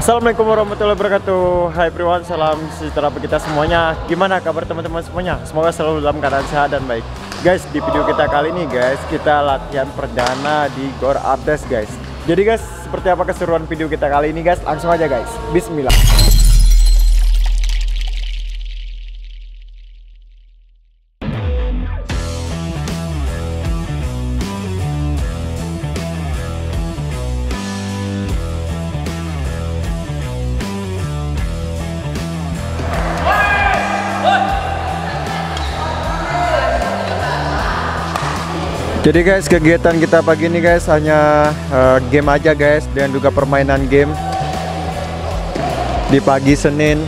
Assalamualaikum warahmatullahi wabarakatuh. Hai everyone, salam sejahtera bagi kita semuanya. Gimana kabar teman-teman semuanya? Semoga selalu dalam keadaan sehat dan baik. Guys, di video kita kali ini guys, kita latihan perdana di Gor Abdes guys. Jadi guys, seperti apa keseruan video kita kali ini guys? Langsung aja guys. Bismillah. Jadi guys, kegiatan kita pagi ini guys hanya game aja guys, dan juga permainan game di pagi Senin.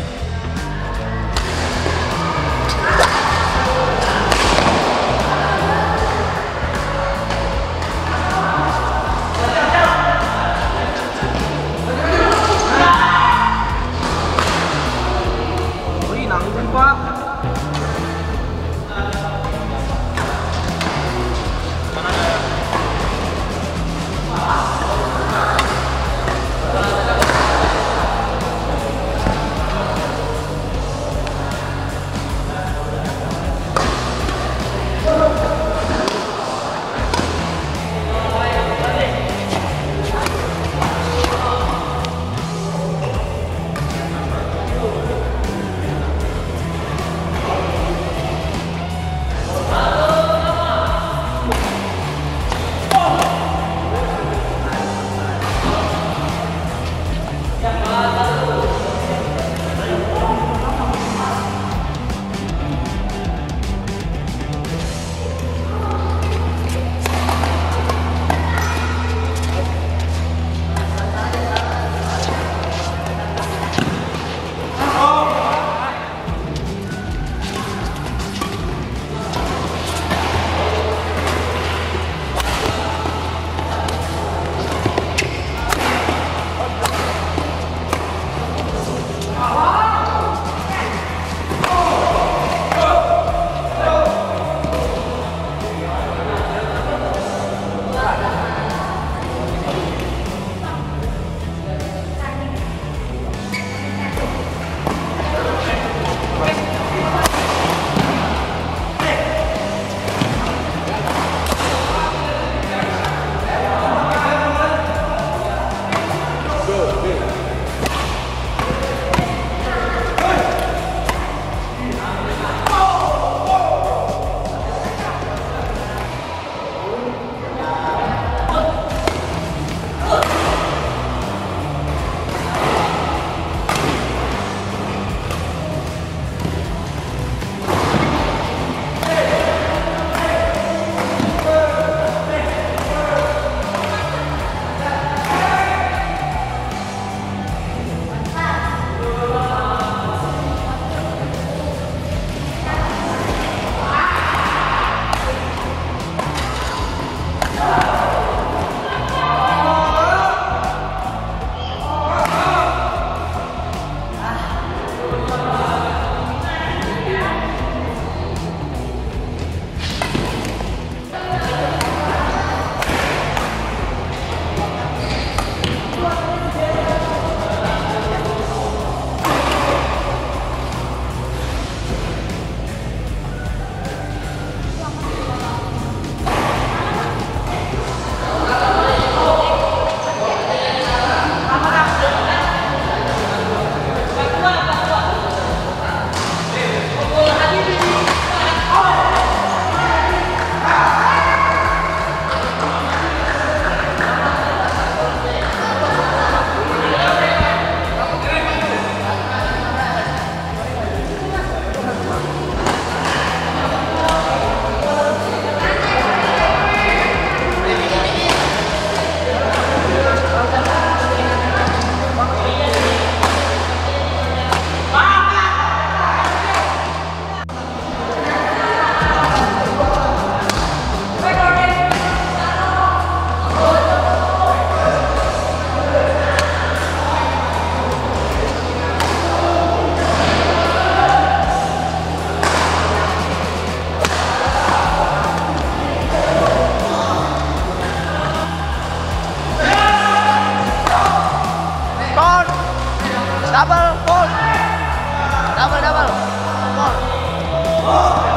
Double, full. Double, full.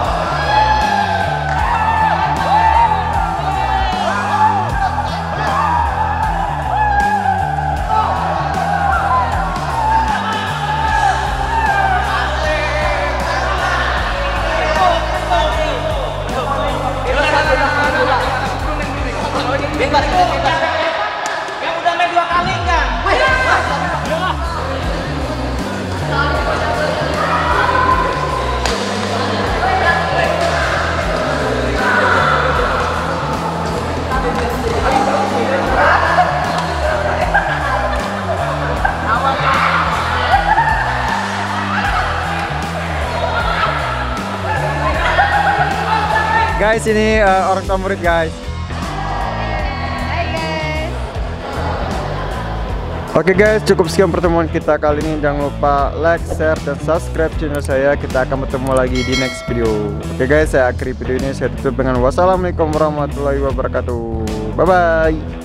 Bebas. Yang udah main 2 kali enggak? Guys, ini orang tua murid guys. Oke guys, cukup sekian pertemuan kita kali ini. Jangan lupa like, share, dan subscribe channel saya. Kita akan bertemu lagi di next video. Oke guys, saya akhiri video ini. Saya tutup dengan wassalamualaikum warahmatullahi wabarakatuh. Bye bye.